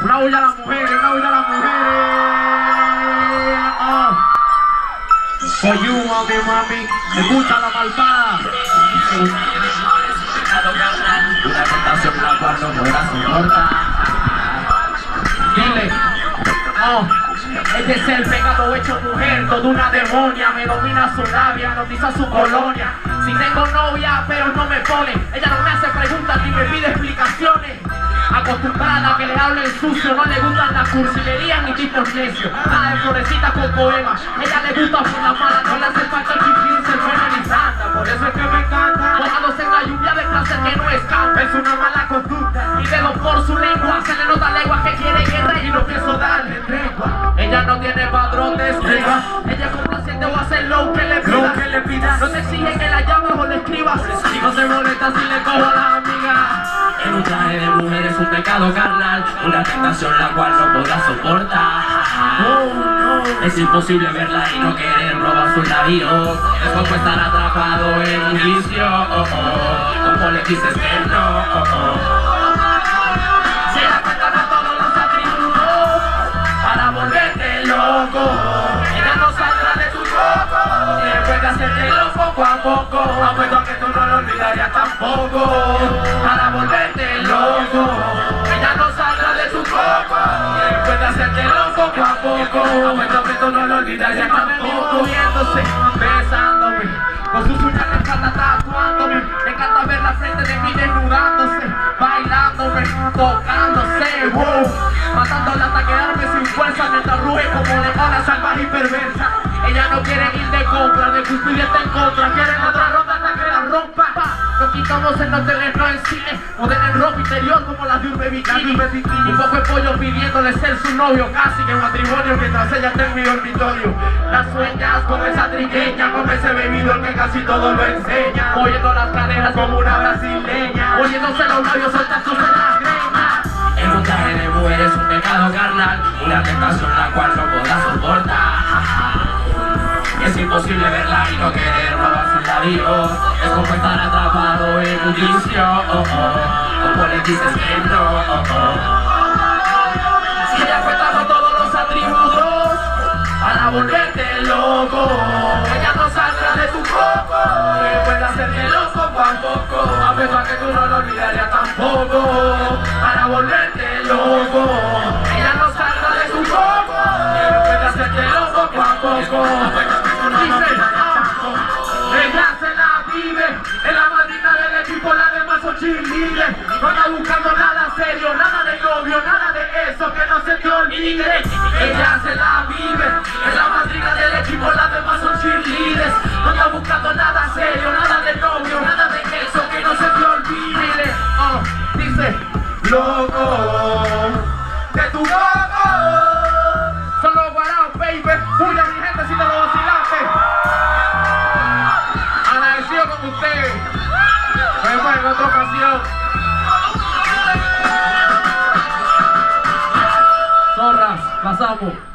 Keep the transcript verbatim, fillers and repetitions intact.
Una bulla a las mujeres, una bulla a las mujeres. Oh. For you, mami, mami. Escucha la malvada. Una tentación la cual no podrás soportar. Dile. Oh. Ella es el pecado hecho mujer, toda una demonia. Me domina su labia, notiza su colonia. Si tengo novia, pero no me pone. Ella no me hace preguntas ni me pide explicaciones. Acostumbrada a que le hablen sucio, no le gustan las cursilerías ni tipos necios. Nada de florecitas con poemas. Ella le gusta por la mala, no le hace falta el chiflín, ser buena ni santa. Por eso es que me encanta. Mojados en la lluvia de clases que no escapa. Es una mala conducta. Y dedo por su lengua, se le nota lengua que quiere guerra y no pienso darle tregua. Ella no tiene padrón de estrella. Ella es complaciente o hace lo que le pida. Lo que le pida. No te exige que la llames o le escribas. Y no se molesta si le cojo a la amiga. En un traje de mujer es un pecado carnal, una tentación la cual no podrás soportar. Oh, no. Es imposible verla y no querer robar sus labios. Es como estar atrapado en un vicio. Oh, oh. Como le dices que no. Oh, oh. Se da cuenta de todos los atributos para volverte loco. Ella no saldrá de tu coco. Después de hacerte loco poco a poco. Apuesto a que tú no lo olvidarías tampoco. Para volverte loco. Ella no saldrá de tu coco. Después de hacerte loco poco a poco. Apuesto a que tú no lo olvidarías tampoco. Moviéndose, besándome, con sus uñas le encanta tatuándome. Me encanta ver la frente de mí desnudándose, bailándome, tocándose, wow. Matándola hasta quedarme sin fuerza mientras ruge como leona salvaje y perversa. Ella no quiere ir de compra, de cumplir está en contra. Quieren otra ronda hasta que la rompa. Nos quitamos en hoteles, no en cine. Modelo en ropa interior como las de un baby bikini. Un poco de pollo pidiéndole ser su novio, casi que matrimonio mientras ella está en mi dormitorio. Las sueñas con esa trigueña, con ese bebido que casi todo lo enseña. Moviendo las caderas como una brasileña. Oyéndose los labios soltándose las greñas. En un traje de mujer es un pecado carnal, una tentación la cual no podrás soportar. Es imposible verla y no querer robar sus labios. Es como estar atrapado en un vicio. Oh, oh. Como le dices que no. Oh, oh. Si ella cuenta todos los atributos para volverte loco. Ella no saldrá de tu coco. Después de hacerte loco poco a poco. A pesar que tú no lo olvidarías tampoco. Para volverte loco. Ella no saldrá de tu coco. Después de hacerte loco poco a poco. Dice, oh, ella se la vive, es la madrina del equipo, la demás son cheerleaders. No anda buscando nada serio, nada de novio, nada de eso, que no se te olvide. Ella se la vive, es la madrina del equipo, la demás son cheerleaders. No anda buscando nada serio, nada de novio, nada de eso, que no se te olvide. Oh, dice, loco, de tu coco. Son los guaraos, baby. Puya, mi gente, si te lo vacilaste. Agradecido con ustedes. Nos vemos en otra ocasión. Zorras, pasamos.